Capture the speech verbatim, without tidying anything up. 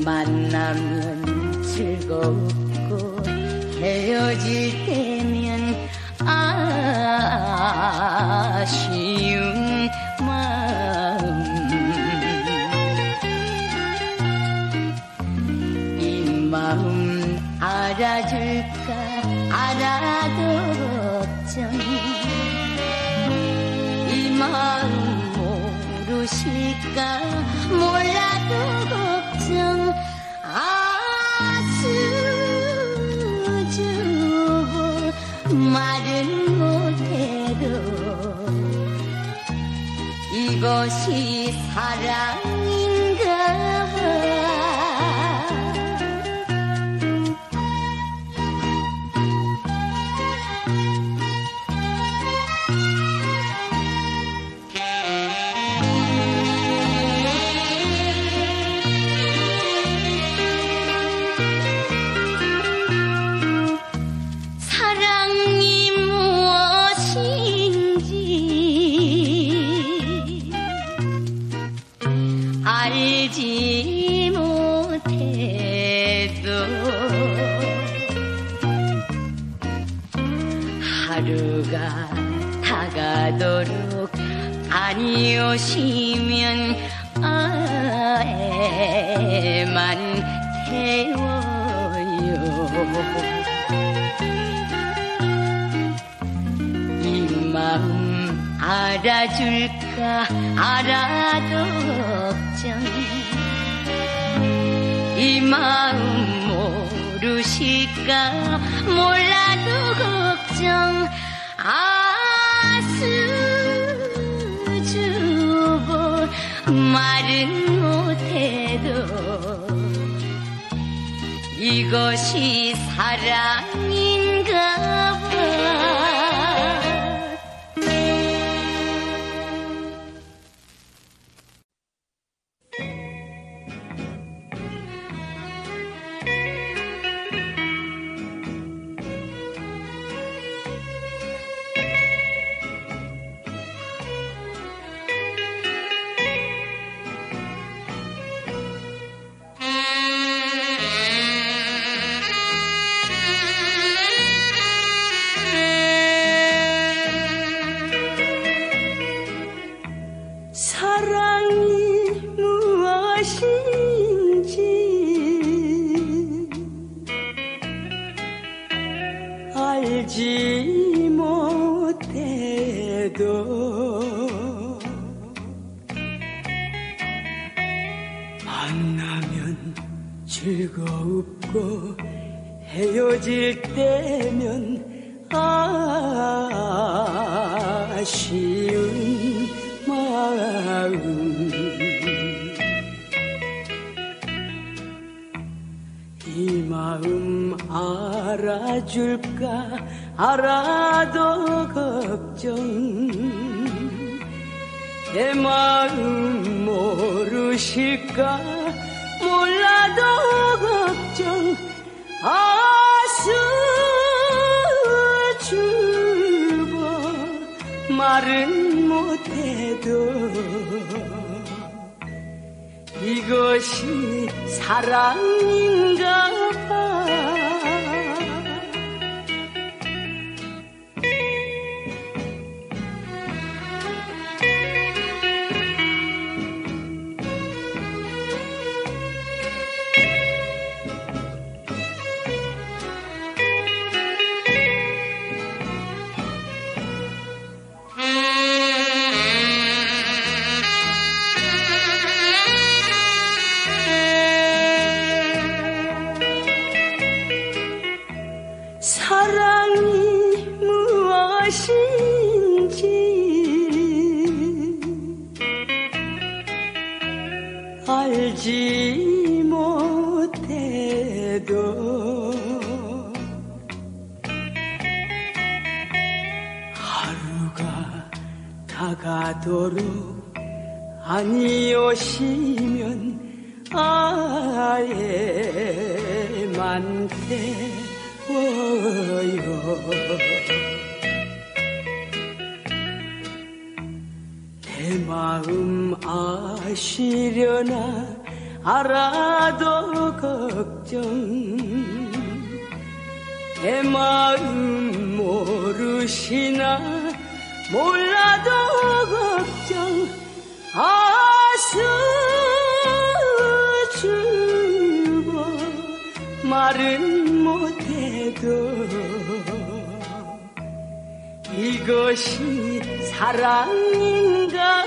만나면 즐겁고 헤어질 때면 아쉬운 마음. 이 마음 알아줄까 알아도 걱정. 이 마음 모르실까 몰라도 걱정. 아 수줍어 말은 못해도 이것이 사랑인가 봐. 사랑이 무엇인지 알지 못해도 하루가 다가도록 아니 오시면 애만 태워요. 이 마음 알아줄까 알아도 걱정. 이 마음 모르실까 몰라도 걱정. 아 수줍어 말은 못해도 이것이 사랑인가 봐. 사랑이 무엇인지 알지 못해도 만나면 즐겁고 헤어질 때면 아쉬운 마음. 이 마음 알아줄까 알아도 걱정. 내 마음 모르실까 몰라도 걱정. 아 수줍어 말은 못해도 이것이 사랑인가 봐. 사랑이 무엇인지 알지 못해도 하루가 다가도록 아니 오시면 아예만 태워요. 내 마음 아시려나 알아도 걱정 내 마음 모르시나 몰라도 걱정 아수 주고 말은 못해도 이것이 사랑인가